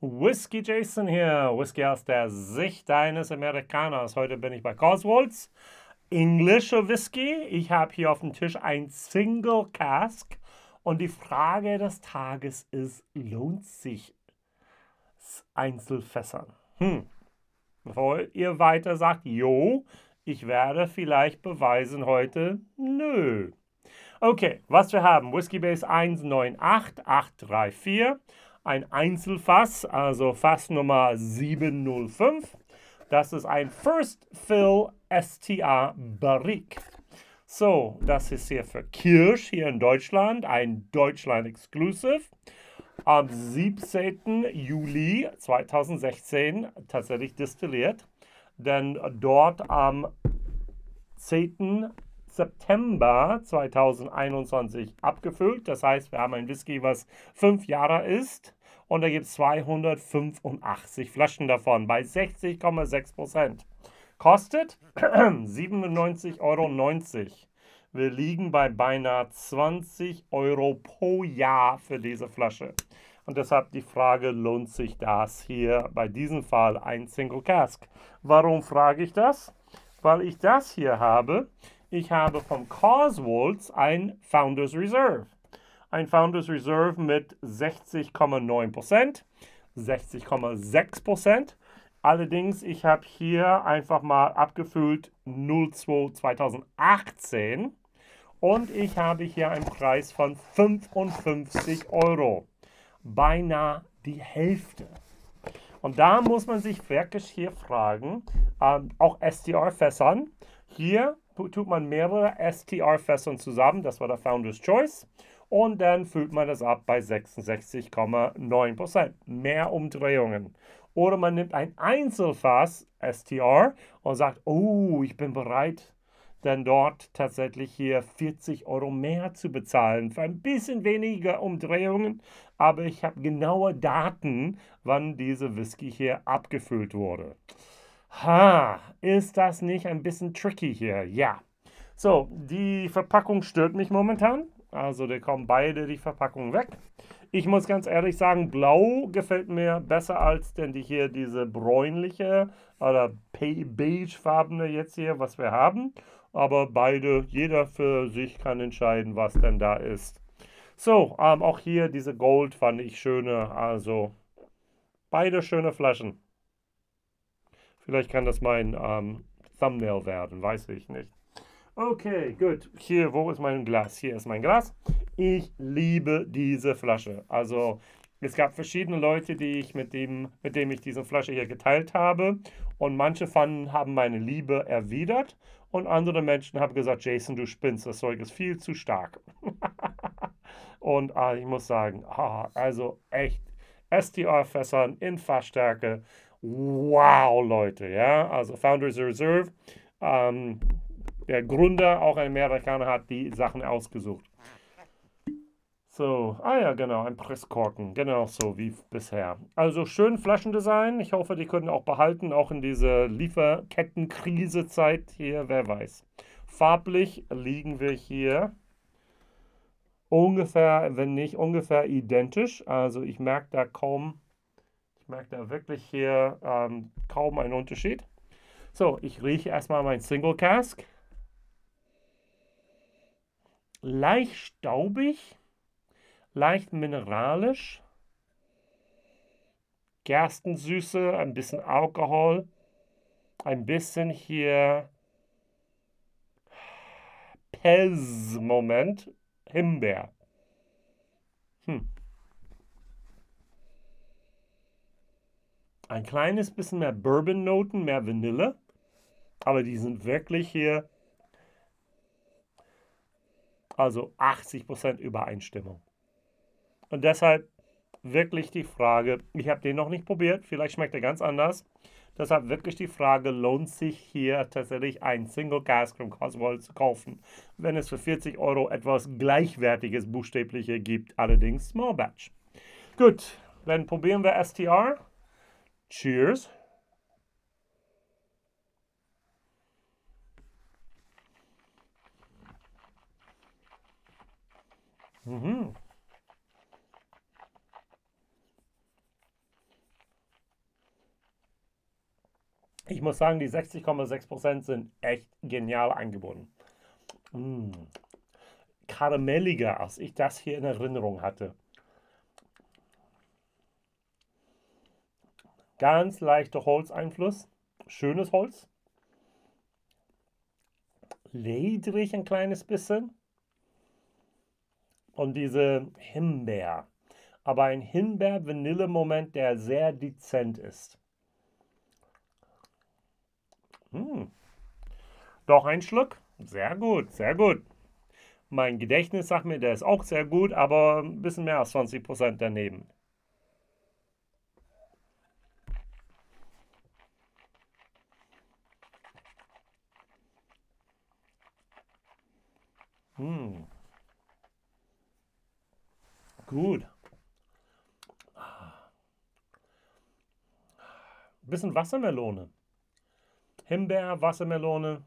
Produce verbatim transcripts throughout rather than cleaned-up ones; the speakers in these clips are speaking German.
Whisky Jason hier, Whisky aus der Sicht eines Amerikaners. Heute bin ich bei Coswolds. Englische Whisky. Ich habe hier auf dem Tisch ein Single Cask. Und die Frage des Tages ist, lohnt sich Einzelfässern? Hm. Bevor ihr weiter sagt, jo, ich werde vielleicht beweisen heute, nö. Okay, was wir haben, Whisky Base eins neun acht acht drei vier, ein Einzelfass, also Fass Nummer sieben null fünf. Das ist ein First Fill S T R Barrique. So, das ist hier für Kirsch hier in Deutschland, ein Deutschland Exclusive. Am siebzehnten Juli zweitausendsechzehn tatsächlich destilliert, denn dort am zehnten September zweitausendeinundzwanzig abgefüllt. Das heißt, wir haben ein Whisky, was fünf Jahre ist und da gibt es zweihundertfünfundachtzig Flaschen davon bei sechzig Komma sechs Prozent. Kostet siebenundneunzig Euro neunzig. Wir liegen bei beinahe zwanzig Euro pro Jahr für diese Flasche. Und deshalb die Frage, lohnt sich das hier bei diesem Fall ein Single Cask? Warum frage ich das? Weil ich das hier habe. Ich habe vom Coswolds ein Founders Reserve. Ein Founders Reserve mit sechzig Komma neun Prozent, sechzig Komma sechs Prozent. Allerdings, ich habe hier einfach mal abgefüllt null zwei zweitausendachtzehn und ich habe hier einen Preis von fünfundfünfzig Euro. Beinahe die Hälfte. Und da muss man sich wirklich hier fragen, ähm, auch S T R-Fässern. Hier tut man mehrere S T R-Fässern zusammen, das war der Founder's Choice. Und dann füllt man das ab bei sechsundsechzig Komma neun Prozent. Mehr Umdrehungen. Oder man nimmt ein Einzelfass S T R und sagt, oh, ich bin bereit, dann dort tatsächlich hier vierzig Euro mehr zu bezahlen. Für ein bisschen weniger Umdrehungen, aber ich habe genaue Daten, wann diese Whisky hier abgefüllt wurde. Ha, ist das nicht ein bisschen tricky hier? Ja. So, die Verpackung stört mich momentan. Also, da kommen beide die Verpackungen weg. Ich muss ganz ehrlich sagen, blau gefällt mir besser als denn die hier diese bräunliche oder beigefarbene jetzt hier, was wir haben. Aber beide, jeder für sich kann entscheiden, was denn da ist. So, ähm, auch hier diese Gold fand ich schöner. Also, beide schöne Flaschen. Vielleicht kann das mein ähm, Thumbnail werden, weiß ich nicht. Okay, gut. Hier, wo ist mein Glas? Hier ist mein Glas. Ich liebe diese Flasche. Also, es gab verschiedene Leute, die ich mit dem, mit dem ich diese Flasche hier geteilt habe. Und manche fanden, haben meine Liebe erwidert. Und andere Menschen haben gesagt, Jason, du spinnst, das Zeug ist viel zu stark. Und ah, ich muss sagen, ah, also echt, S T R-Fässern in Fassstärke. Wow, Leute, ja. Also Founders Reserve. Ähm, der Gründer, auch ein Amerikaner, hat die Sachen ausgesucht. So, ah ja, genau, ein Presskorken, genau so wie bisher. Also schön Flaschendesign. Ich hoffe, die können auch behalten, auch in dieser Lieferkettenkrise-Zeit hier, wer weiß. Farblich liegen wir hier ungefähr, wenn nicht ungefähr identisch. Also ich merke da kaum, ich merke da wirklich hier ähm, kaum einen Unterschied. So, ich rieche erstmal mein Single Cask. Leicht staubig, leicht mineralisch, Gerstensüße, ein bisschen Alkohol, ein bisschen hier Pez-Moment, Himbeer. Hm. Ein kleines bisschen mehr Bourbon-Noten, mehr Vanille, aber die sind wirklich hier, also achtzig Prozent Übereinstimmung. Und deshalb wirklich die Frage, ich habe den noch nicht probiert, vielleicht schmeckt er ganz anders. Deshalb wirklich die Frage, lohnt sich hier tatsächlich ein Single Cask vom Coswolds zu kaufen, wenn es für vierzig Euro etwas Gleichwertiges buchstäblich hier gibt, allerdings Small Batch. Gut, dann probieren wir S T R. Cheers. Mhm. Ich muss sagen, die sechzig Komma sechs Prozent sind echt genial eingebunden. Mm. Karamelliger, als ich das hier in Erinnerung hatte. Ganz leichter Holzeinfluss. Schönes Holz. Ledrig ein kleines bisschen. Und diese Himbeer. Aber ein Himbeer-Vanille-Moment, der sehr dezent ist. Hm. Doch ein Schluck. Sehr gut, sehr gut. Mein Gedächtnis sagt mir, der ist auch sehr gut, aber ein bisschen mehr als zwanzig Prozent daneben. Hm. Gut. Ein bisschen Wassermelone. Himbeer, Wassermelone.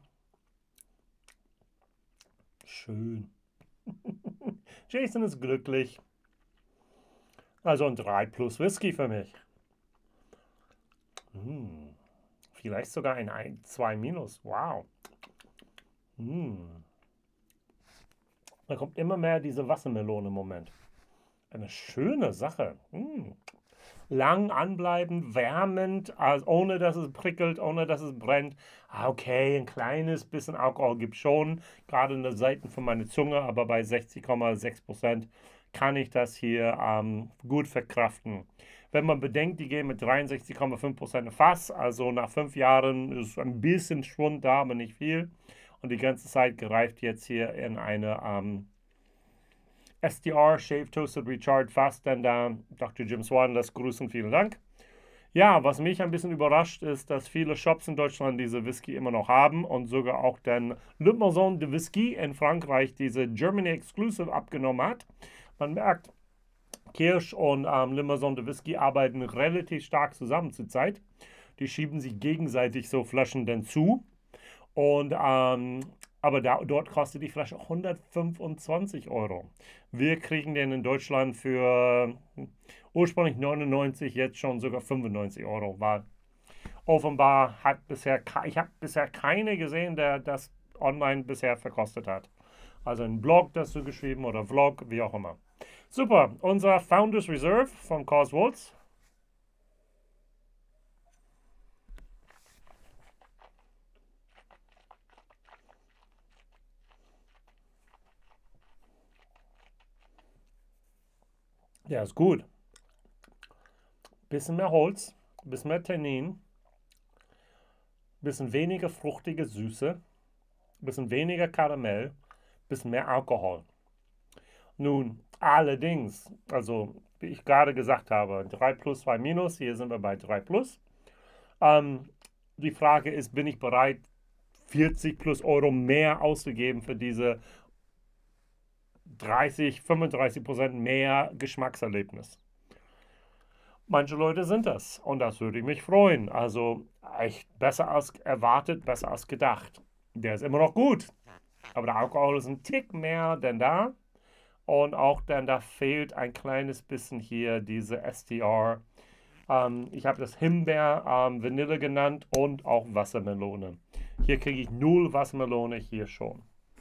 Schön. Jason ist glücklich. Also ein drei plus Whisky für mich. Hm. Vielleicht sogar ein zwei minus. Wow. Hm. Da kommt immer mehr diese Wassermelone im Moment. Eine schöne Sache. Hm. Lang anbleiben, wärmend, also ohne dass es prickelt, ohne dass es brennt. Ah, okay, ein kleines bisschen Alkohol gibt es schon, gerade in der Seiten von meiner Zunge, aber bei sechzig Komma sechs Prozent kann ich das hier ähm, gut verkraften. Wenn man bedenkt, die gehen mit dreiundsechzig Komma fünf Prozent Fass, also nach fünf Jahren ist ein bisschen Schwund da, aber nicht viel. Und die ganze Zeit gereift jetzt hier in eine ähm, S D R, Shaved Toasted Recharged Fast, denn da Doktor Jim Swan lässt grüßen, vielen Dank. Ja, was mich ein bisschen überrascht ist, dass viele Shops in Deutschland diese Whisky immer noch haben und sogar auch den Le Maison de Whisky in Frankreich diese Germany Exclusive abgenommen hat. Man merkt, Kirsch und ähm, Le Maison de Whisky arbeiten relativ stark zusammen zurzeit. Die schieben sich gegenseitig so Flaschen dann zu. Und ähm, aber da, dort kostet die Flasche hundertfünfundzwanzig Euro. Wir kriegen den in Deutschland für ursprünglich neunundneunzig, jetzt schon sogar fünfundneunzig Euro. Weil offenbar hat bisher, ich habe bisher keine gesehen, der das online bisher verkostet hat. Also ein Blog dazu geschrieben oder Vlog, wie auch immer. Super, unser Founders Reserve von Coors Woltz. Der ist gut. Bisschen mehr Holz, bisschen mehr Tannin, bisschen weniger fruchtige Süße, bisschen weniger Karamell, bisschen mehr Alkohol. Nun, allerdings, also wie ich gerade gesagt habe, drei plus, zwei minus, hier sind wir bei drei plus. Ähm, die Frage ist, bin ich bereit, vierzig plus Euro mehr auszugeben für diese dreißig, fünfunddreißig Prozent mehr Geschmackserlebnis? Manche Leute sind das und das würde mich freuen. Also echt besser als erwartet, besser als gedacht. Der ist immer noch gut, aber der Alkohol ist ein Tick mehr denn da. Und auch dann da fehlt ein kleines bisschen hier diese S D R. Ähm, ich habe das Himbeer, ähm, Vanille genannt und auch Wassermelone. Hier kriege ich null Wassermelone, hier schon.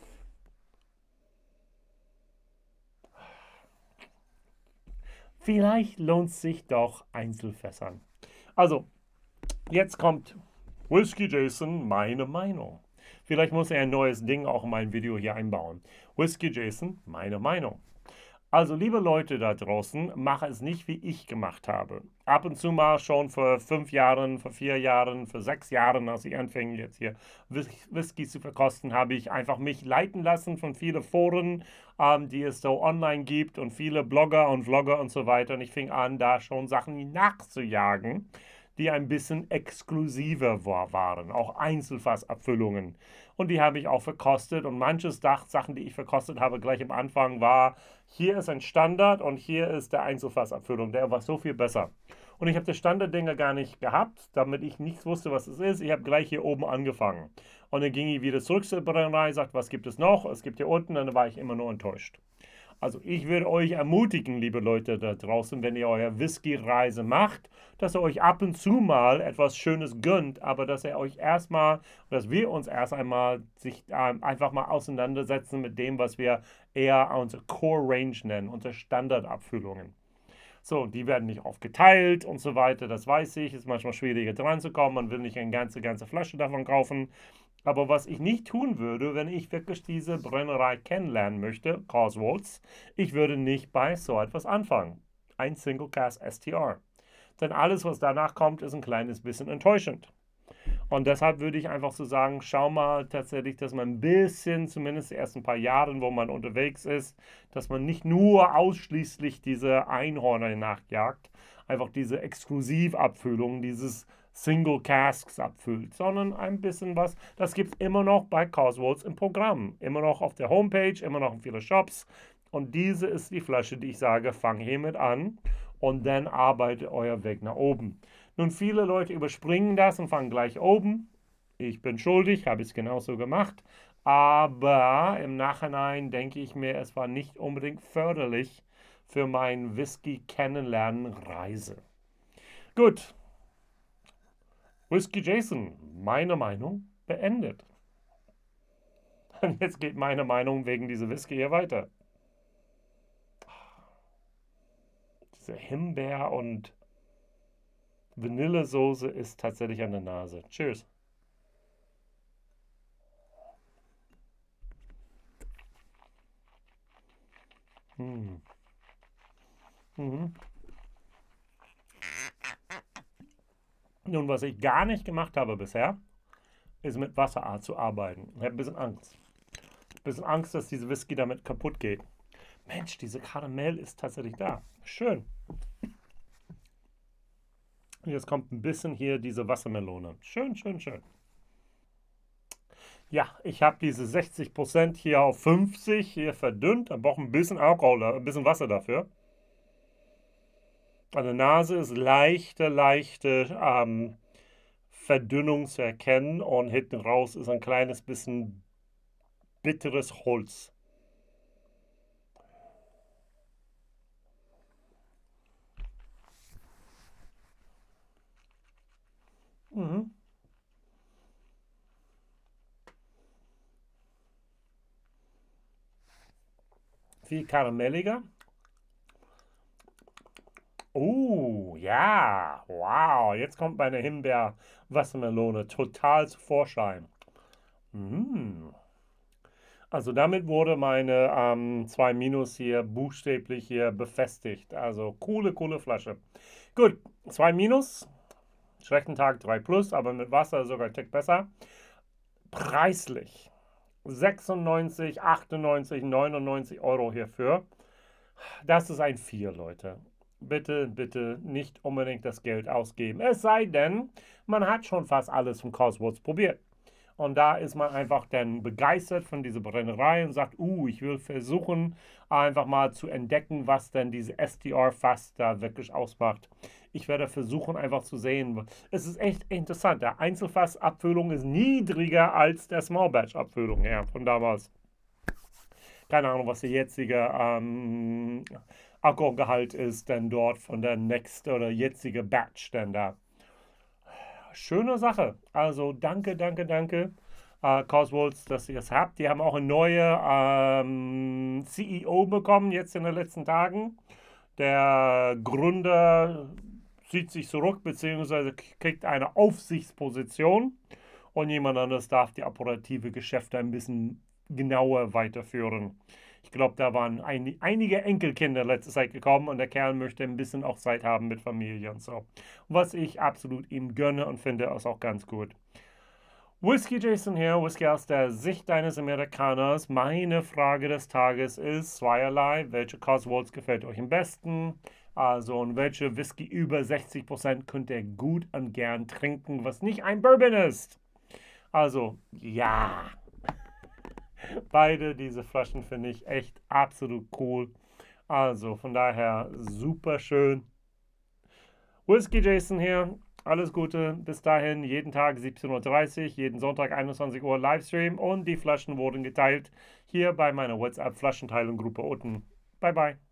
Vielleicht lohnt es sich doch Einzelfässern. Also, jetzt kommt Whisky Jason, meine Meinung. Vielleicht muss er ein neues Ding auch in mein Video hier einbauen. Whisky Jason, meine Meinung. Also, liebe Leute da draußen, mache es nicht, wie ich gemacht habe. Ab und zu mal schon vor fünf Jahren, vor vier Jahren, vor sechs Jahren, als ich anfing, jetzt hier Whisky zu verkosten, habe ich einfach mich leiten lassen von vielen Foren, ähm, die es so online gibt und viele Blogger und Vlogger und so weiter. Und ich fing an, da schon Sachen nachzujagen, die ein bisschen exklusiver waren, auch Einzelfassabfüllungen. Und die habe ich auch verkostet und manches Sachen, die ich verkostet habe, gleich am Anfang war, hier ist ein Standard und hier ist der Einzelfassabfüllung, der war so viel besser. Und ich habe das Standarddinger gar nicht gehabt, damit ich nicht wusste, was es ist. Ich habe gleich hier oben angefangen. Und dann ging ich wieder zurück zur Brennerei, sagt, was gibt es noch? Es gibt hier unten, und dann war ich immer nur enttäuscht. Also ich würde euch ermutigen, liebe Leute da draußen, wenn ihr eure Whisky-Reise macht, dass ihr euch ab und zu mal etwas Schönes gönnt, aber dass ihr euch erstmal, dass wir uns erst einmal sich ähm, einfach mal auseinandersetzen mit dem, was wir eher unsere Core Range nennen, unsere Standardabfüllungen. So, die werden nicht aufgeteilt und so weiter, das weiß ich. Ist manchmal schwieriger dran zu kommen. Man will nicht eine ganze, ganze Flasche davon kaufen. Aber was ich nicht tun würde, wenn ich wirklich diese Brennerei kennenlernen möchte, Cosworths, ich würde nicht bei so etwas anfangen. Ein Single Cask S T R. Denn alles, was danach kommt, ist ein kleines bisschen enttäuschend. Und deshalb würde ich einfach so sagen, schau mal tatsächlich, dass man ein bisschen, zumindest die ersten paar Jahre, wo man unterwegs ist, dass man nicht nur ausschließlich diese Einhörner nachjagt, einfach diese Exklusivabfüllung, dieses Single Casks abfüllt, sondern ein bisschen was, das gibt es immer noch bei Cosworths im Programm. Immer noch auf der Homepage, immer noch in vielen Shops. Und diese ist die Flasche, die ich sage, fang hiermit an und dann arbeitet euer Weg nach oben. Nun, viele Leute überspringen das und fangen gleich oben. Ich bin schuldig, habe es genauso gemacht. Aber im Nachhinein denke ich mir, es war nicht unbedingt förderlich für mein Whisky-Kennenlernen-Reise. Gut. Whisky Jason, meine Meinung beendet. Und jetzt geht meine Meinung wegen dieser Whisky hier weiter. Diese Himbeer- und Vanillesoße ist tatsächlich an der Nase. Cheers. Hm. Mhm. Nun, was ich gar nicht gemacht habe bisher, ist mit Wasser zu arbeiten. Ich habe ein bisschen Angst. Ein bisschen Angst, dass diese Whisky damit kaputt geht. Mensch, diese Karamell ist tatsächlich da. Schön. Jetzt kommt ein bisschen hier diese Wassermelone. Schön, schön, schön. Ja, ich habe diese sechzig Prozent hier auf fünfzig hier verdünnt. Da braucht ein bisschen Alkohol, ein bisschen Wasser dafür. An der Nase ist leichte, leichte ähm, Verdünnung zu erkennen und hinten raus ist ein kleines bisschen bitteres Holz. Mhm. Viel karamelliger. Oh, ja. Wow. Jetzt kommt meine Himbeer-Wassermelone total zu Vorschein. Mm. Also damit wurde meine ähm, zwei Minus hier buchstäblich hier befestigt. Also coole, coole Flasche. Gut, zwei Minus. Schlechten Tag drei Plus, aber mit Wasser sogar ein Tick besser. Preislich. sechsundneunzig, achtundneunzig, neunundneunzig Euro hierfür. Das ist ein vier, Leute. Bitte, bitte nicht unbedingt das Geld ausgeben. Es sei denn, man hat schon fast alles von Cosworths probiert. Und da ist man einfach dann begeistert von dieser Brennerei und sagt, uh, ich will versuchen, einfach mal zu entdecken, was denn diese S T R-Fass da wirklich ausmacht. Ich werde versuchen, einfach zu sehen. Es ist echt interessant. Der Einzelfass-Abfüllung ist niedriger als der Small Batch-Abfüllung, ja, von damals. Keine Ahnung, was der jetzige ähm, Alkoholgehalt ist, denn dort von der nächsten oder jetzige Batch denn da. Schöne Sache. Also danke, danke, danke, äh, Cosworths, dass ihr es habt. Die haben auch eine neue ähm, C E O bekommen, jetzt in den letzten Tagen. Der Gründer zieht sich zurück, beziehungsweise kriegt eine Aufsichtsposition und jemand anderes darf die operative Geschäfte ein bisschen genauer weiterführen. Ich glaube, da waren ein, einige Enkelkinder letzte Zeit gekommen und der Kerl möchte ein bisschen auch Zeit haben mit Familie und so. Was ich absolut ihm gönne und finde, ist auch ganz gut. Whisky Jason hier, Whisky aus der Sicht eines Amerikaners. Meine Frage des Tages ist zweierlei. Welche Cosworths gefällt euch am besten? Also, und welche Whisky über sechzig Prozent könnt ihr gut und gern trinken, was nicht ein Bourbon ist? Also, ja. Beide diese Flaschen finde ich echt absolut cool. Also, von daher super schön. Whisky Jason hier. Alles Gute, bis dahin, jeden Tag siebzehn Uhr dreißig, jeden Sonntag einundzwanzig Uhr Livestream und die Flaschen wurden geteilt hier bei meiner WhatsApp-Flaschenteilung-Gruppe unten. Bye bye.